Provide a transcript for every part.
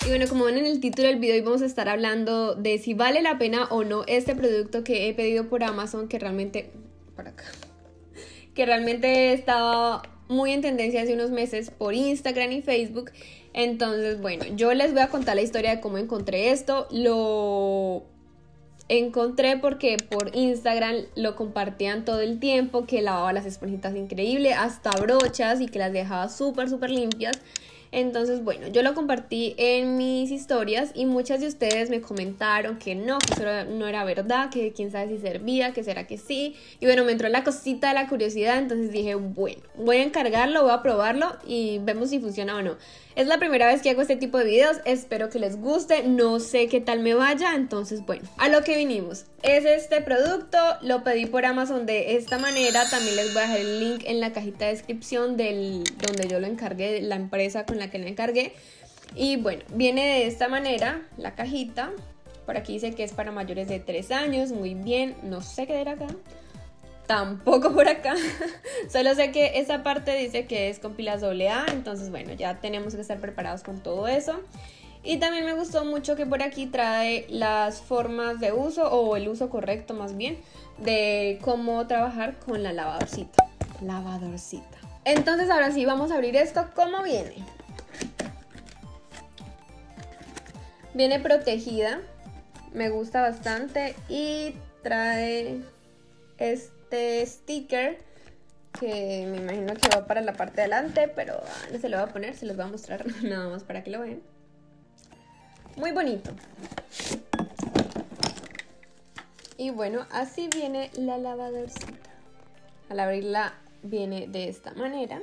bueno, como ven en el título del video, hoy vamos a estar hablando de si vale la pena o no este producto que he pedido por Amazon, que realmente estaba muy en tendencia hace unos meses por Instagram y Facebook. Entonces, bueno, yo les voy a contar la historia de cómo encontré esto. Lo encontré porque por Instagram lo compartían todo el tiempo, que lavaba las esponjitas increíble, hasta brochas, y que las dejaba súper limpias. Entonces, bueno, yo lo compartí en mis historias y muchas de ustedes me comentaron que no, que eso no era verdad, que quién sabe si servía, que será que sí. Y bueno, me entró la cosita de la curiosidad, entonces dije, bueno, voy a encargarlo, voy a probarlo y vemos si funciona o no. Es la primera vez que hago este tipo de videos, espero que les guste, no sé qué tal me vaya, entonces bueno, a lo que vinimos. Es este producto, lo pedí por Amazon de esta manera, también les voy a dejar el link en la cajita de descripción donde yo lo encargué, la empresa con la que lo encargué. Y bueno, viene de esta manera la cajita, por aquí dice que es para mayores de 3 años, muy bien, no sé qué dirá acá. Tampoco por acá, solo sé que esta parte dice que es con pilas AA, entonces bueno, ya tenemos que estar preparados con todo eso. Y también me gustó mucho que por aquí trae las formas de uso, o el uso correcto más bien, de cómo trabajar con la lavadorcita. Entonces ahora sí, vamos a abrir esto. ¿Cómo viene? Viene protegida, me gusta bastante, y trae este sticker que me imagino que va para la parte de adelante, pero no se lo voy a poner, se los voy a mostrar nada más para que lo vean. Muy bonito. Y bueno, así viene la lavadorcita. Al abrirla viene de esta manera,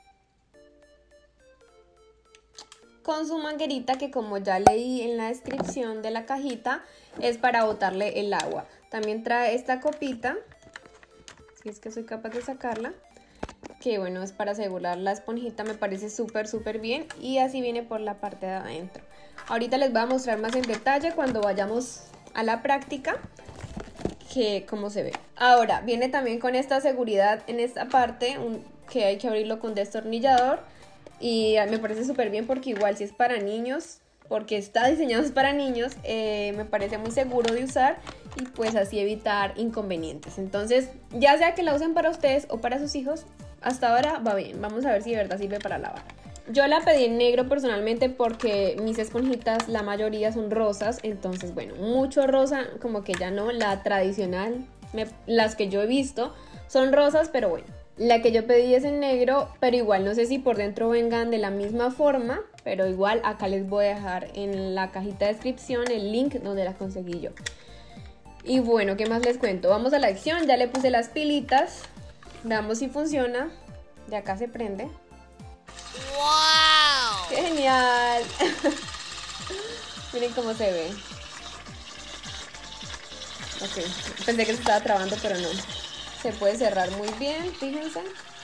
con su manguerita, que como ya leí en la descripción de la cajita, es para botarle el agua. También trae esta copita, si es que soy capaz de sacarla, que bueno, es para asegurar la esponjita. Me parece súper bien, y así viene por la parte de adentro. Ahorita les voy a mostrar más en detalle cuando vayamos a la práctica que cómo se ve. Ahora viene también con esta seguridad en esta parte, que hay que abrirlo con destornillador, y me parece súper bien porque igual si es para niños, porque está diseñado para niños, me parece muy seguro de usar, y pues así evitar inconvenientes. Entonces, ya sea que la usen para ustedes o para sus hijos, hasta ahora va bien. Vamos a ver si de verdad sirve para lavar. Yo la pedí en negro personalmente porque mis esponjitas, la mayoría son rosas, entonces bueno, mucho rosa como que ya no. La tradicional, las que yo he visto son rosas, pero bueno, la que yo pedí es en negro, pero igual no sé si por dentro vengan de la misma forma, pero igual acá les voy a dejar en la cajita de descripción el link donde la conseguí yo. Y bueno, ¿qué más les cuento? Vamos a la acción, ya le puse las pilitas, veamos si funciona. De acá se prende. ¡Wow! ¡Qué genial! Miren cómo se ve. Ok, pensé que se estaba trabando, pero no. Se puede cerrar muy bien, fíjense.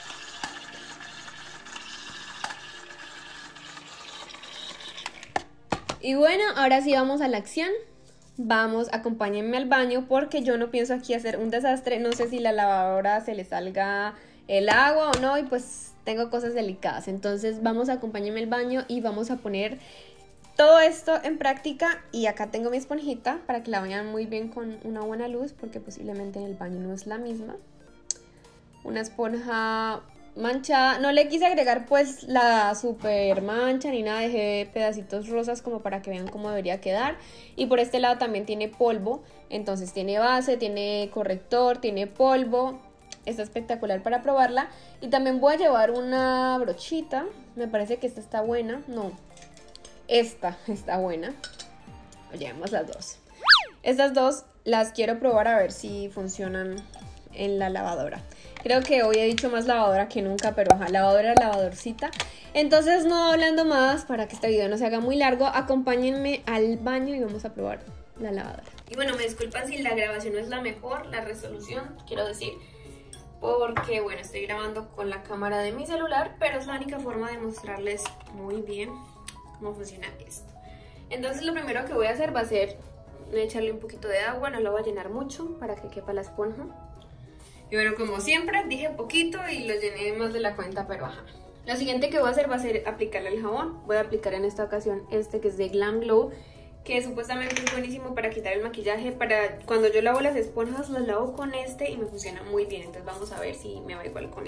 Y bueno, ahora sí vamos a la acción. Vamos, acompáñenme al baño porque yo no pienso aquí hacer un desastre. No sé si la lavadora se le salga el agua o no, y pues tengo cosas delicadas. Entonces vamos, acompáñenme al baño y vamos a poner todo esto en práctica. Y acá tengo mi esponjita para que la vean muy bien con una buena luz, porque posiblemente en el baño no es la misma. Una esponja manchada, no le quise agregar pues la super mancha ni nada, dejé pedacitos rosas como para que vean cómo debería quedar. Y por este lado también tiene polvo, entonces tiene base, tiene corrector, tiene polvo. Está espectacular para probarla. Y también voy a llevar una brochita, me parece que esta está buena, no, esta está buena. Llevamos las dos. Estas dos las quiero probar a ver si funcionan en la lavadora. Creo que hoy he dicho más lavadora que nunca, pero ajá, lavadora, lavadorcita. Entonces, no hablando más, para que este video no se haga muy largo, acompáñenme al baño y vamos a probar la lavadora. Y bueno, me disculpan si la grabación no es la mejor, la resolución, quiero decir, porque bueno, estoy grabando con la cámara de mi celular, pero es la única forma de mostrarles muy bien cómo funciona esto. Entonces, lo primero que voy a hacer va a ser echarle un poquito de agua, no lo voy a llenar mucho para que quepa la esponja. Y bueno, como siempre, dije poquito y lo llené más de la cuenta, pero ajá, Lo siguiente que voy a hacer va a ser aplicarle el jabón. Voy a aplicar en esta ocasión este que es de Glam Glow, que supuestamente es buenísimo para quitar el maquillaje. Para cuando yo lavo las esponjas, las lavo con este y me funciona muy bien. Entonces vamos a ver si me va igual con él.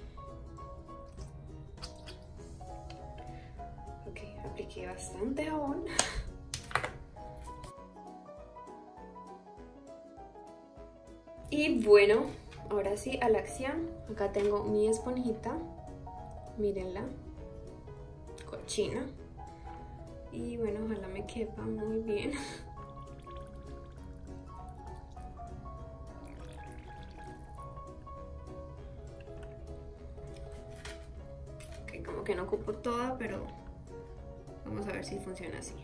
Ok, apliqué bastante jabón. Y bueno, ahora sí a la acción. Acá tengo mi esponjita. Mírenla. Cochina. Y bueno, ojalá me quepa muy bien. Ok, como que no ocupo toda, pero vamos a ver si funciona así.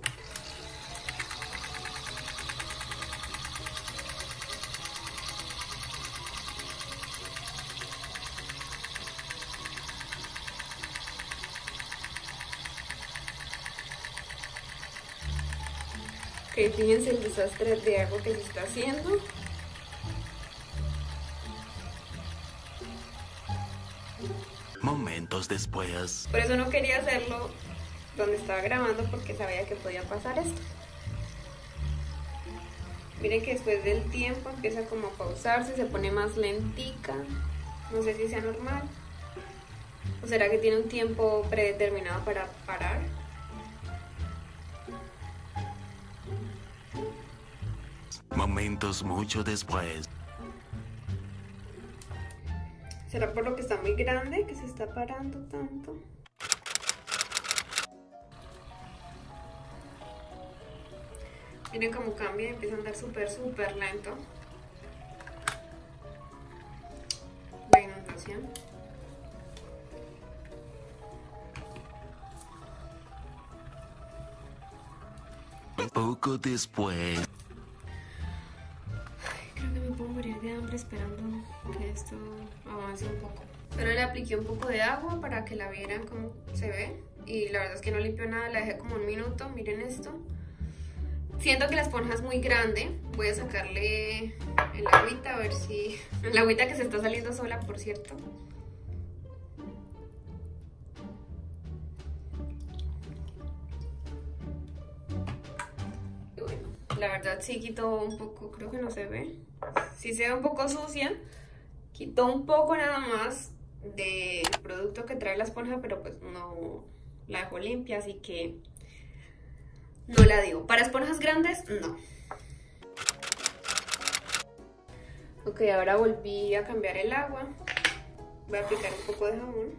Ok, fíjense el desastre de agua que se está haciendo. Momentos después. Por eso no quería hacerlo donde estaba grabando, porque sabía que podía pasar esto. Miren que después del tiempo empieza como a pausarse, se pone más lentica. No sé si sea normal. ¿O será que tiene un tiempo predeterminado para parar? Momentos mucho después. ¿Será por lo que está muy grande que se está parando tanto? Miren cómo cambia y empieza a andar súper lento. La inundación. Poco después. Creo que me puedo morir de hambre esperando que esto avance un poco. Pero le apliqué un poco de agua para que la vieran cómo se ve. Y la verdad es que no limpió nada, la dejé como un minuto. Miren esto. Siento que la esponja es muy grande. Voy a sacarle el agüita a ver si... La agüita que se está saliendo sola, por cierto. Y bueno, la verdad sí quitó un poco, creo que no se ve. Sí se ve un poco sucia. Quitó un poco nada más del producto que trae la esponja, pero pues no la dejó limpia, así que no la digo. Para esponjas grandes, no. Ok, ahora volví a cambiar el agua. Voy a aplicar un poco de jabón.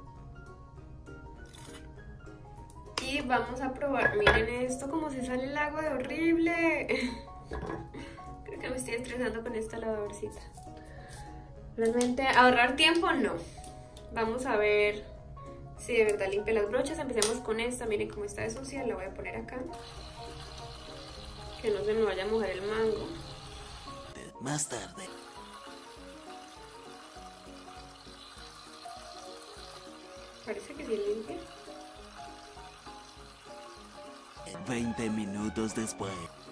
Y vamos a probar. Miren esto, como se sale el agua de horrible. Creo que me estoy estresando con esta lavadorcita. Realmente ahorrar tiempo no. Vamos a ver si de verdad limpia las brochas. Empecemos con esta. Miren cómo está de sucia. La voy a poner acá. Que no se me vaya a mojar el mango. Más tarde. Parece que sí limpia. 20 minutos después.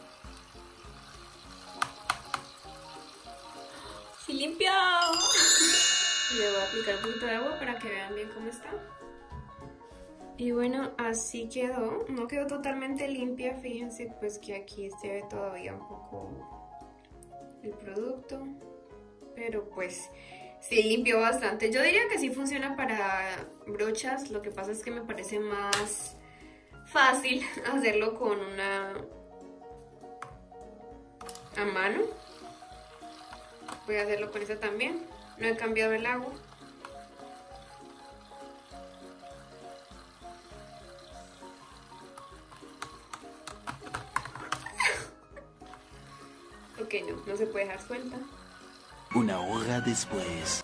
¡Sí limpió! Le voy a aplicar un poquito de agua para que vean bien cómo está. Y bueno, así quedó. No quedó totalmente limpia, fíjense pues que aquí se ve todavía un poco el producto. Pero pues sí limpió bastante. Yo diría que sí funciona para brochas. Lo que pasa es que me parece más fácil hacerlo con una a mano. Voy a hacerlo con esta también. No he cambiado el agua. Ok, no se puede dejar suelta. Una hora después.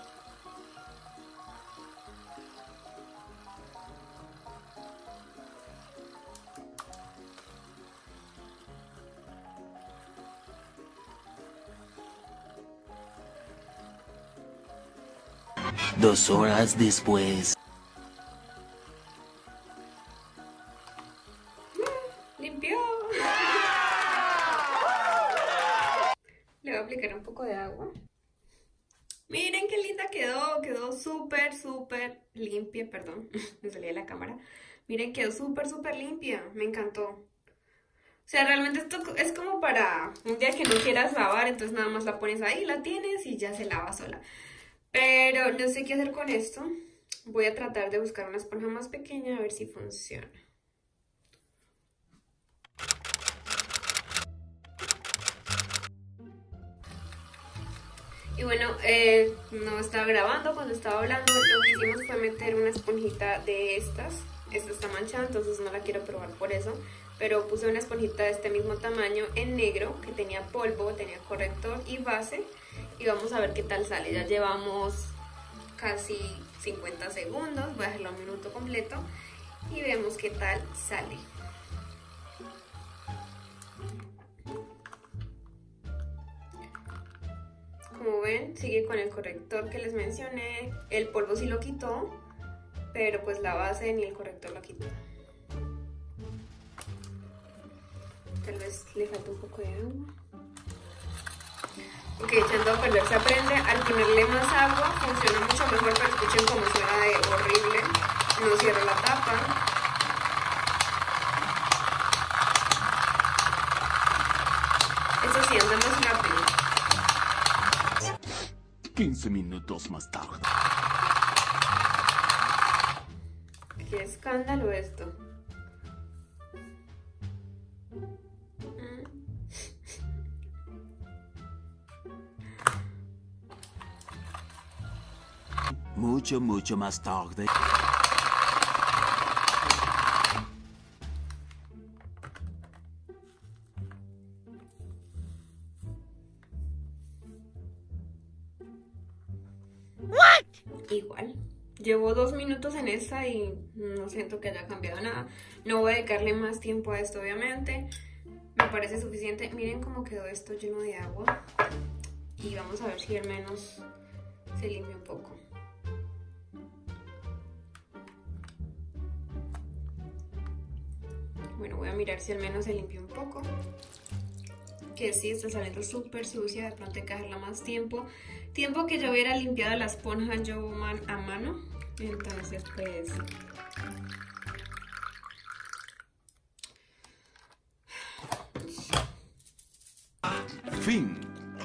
Dos horas después. ¡Limpió! Le voy a aplicar un poco de agua. Miren qué linda quedó súper limpia, perdón, me salí de la cámara. Miren, quedó súper limpia, me encantó. O sea, realmente esto es como para un día que no quieras lavar, entonces nada más la pones ahí, la tienes y ya se lava sola. Pero no sé qué hacer con esto. Voy a tratar de buscar una esponja más pequeña a ver si funciona. Y bueno, no estaba grabando cuando estaba hablando. Lo que hicimos fue meter una esponjita de estas. Esta está manchada, entonces no la quiero probar por eso. Pero puse una esponjita de este mismo tamaño en negro, que tenía polvo, tenía corrector y base. Y vamos a ver qué tal sale. Ya llevamos casi 50 segundos. Voy a dejarlo un minuto completo y vemos qué tal sale. Como ven, sigue con el corrector que les mencioné. El polvo sí lo quitó, pero pues la base ni el corrector lo quitó. Tal vez le falta un poco de agua. Ok, echando a perder se aprende. Al ponerle más agua funciona mucho mejor, pero escuchen cómo suena de horrible. No cierro la tapa. Eso sí, anda más rápido. 15 minutos más tarde. Qué escándalo esto. Mucho más tarde. Igual, llevo 2 minutos en esta y no siento que haya cambiado nada. No voy a dedicarle más tiempo a esto, obviamente. Me parece suficiente. Miren cómo quedó esto lleno de agua. Y vamos a ver si al menos se limpia un poco. Bueno, voy a mirar si al menos se limpia un poco. Que sí, está saliendo súper sucia, de pronto hay que dejarla más tiempo. Tiempo que yo hubiera limpiado la esponja yo a mano. Entonces pues... Fin.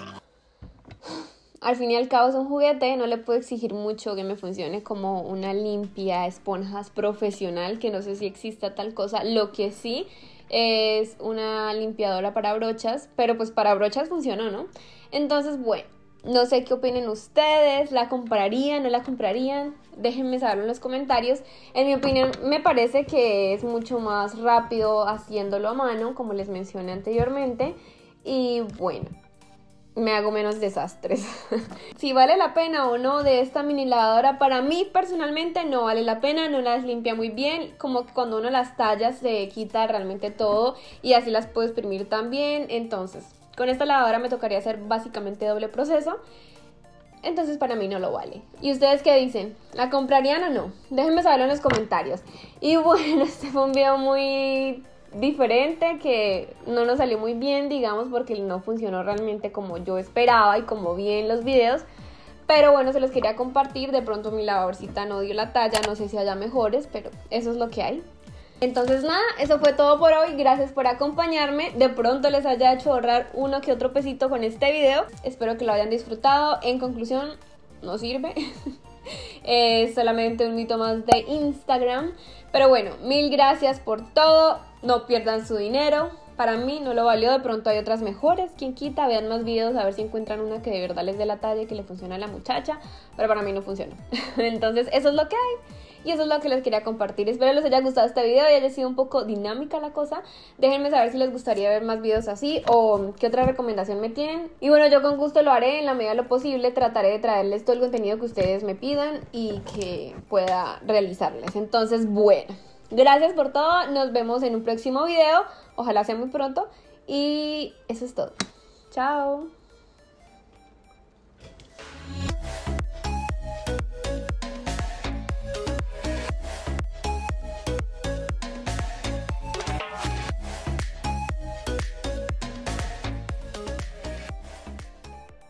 Al fin y al cabo es un juguete, no le puedo exigir mucho que me funcione como una limpia esponjas profesional, que no sé si exista tal cosa. Lo que sí es una limpiadora para brochas, pero pues para brochas funcionó, ¿no? Entonces, bueno, no sé qué opinen ustedes, ¿la comprarían, no la comprarían? Déjenme saberlo en los comentarios. En mi opinión, me parece que es mucho más rápido haciéndolo a mano, como les mencioné anteriormente. Y bueno, me hago menos desastres. Si vale la pena o no de esta mini lavadora, para mí personalmente no vale la pena, no las limpia muy bien, como que cuando uno las talla se quita realmente todo y así las puedo exprimir también. Entonces, con esta lavadora me tocaría hacer básicamente doble proceso, entonces para mí no lo vale. ¿Y ustedes qué dicen? ¿La comprarían o no? Déjenme saberlo en los comentarios. Y bueno, este fue un video muy diferente, que no nos salió muy bien, digamos, porque no funcionó realmente como yo esperaba y como vi en los videos, pero bueno, se los quería compartir. De pronto mi lavadorcita no dio la talla, no sé si haya mejores, pero eso es lo que hay. Entonces nada, eso fue todo por hoy, gracias por acompañarme, de pronto les haya hecho ahorrar uno que otro pesito con este video, espero que lo hayan disfrutado. En conclusión, no sirve, es solamente un mito más de Instagram, pero bueno, mil gracias por todo. No pierdan su dinero, para mí no lo valió, de pronto hay otras mejores, quien quita, vean más videos a ver si encuentran una que de verdad les dé la talla y que le funciona a la muchacha, pero para mí no funcionó. Entonces eso es lo que hay y eso es lo que les quería compartir. Espero les haya gustado este video y haya sido un poco dinámica la cosa. Déjenme saber si les gustaría ver más videos así o qué otra recomendación me tienen. Y bueno, yo con gusto lo haré, en la medida de lo posible trataré de traerles todo el contenido que ustedes me pidan y que pueda realizarles. Entonces, bueno, gracias por todo, nos vemos en un próximo video, ojalá sea muy pronto y eso es todo. Chao.